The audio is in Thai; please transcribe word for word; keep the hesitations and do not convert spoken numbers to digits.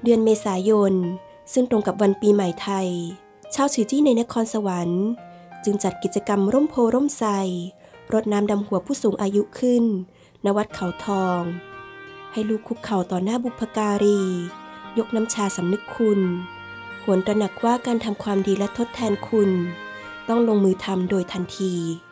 เดือนเมษายนซึ่งตรงกับวันปีใหม่ไทยชาวฉือจี้ในนครสวรรค์จึงจัดกิจกรรมร่มโพร่มไทรรดน้ำดำหัวผู้สูงอายุขึ้นณวัดเขาทองให้ลูกคุกเข่าต่อหน้าบุพการียกน้ำชาสำนึกคุณหวนตระหนักว่าการทำความดีและทดแทนคุณต้องลงมือทำโดยทันที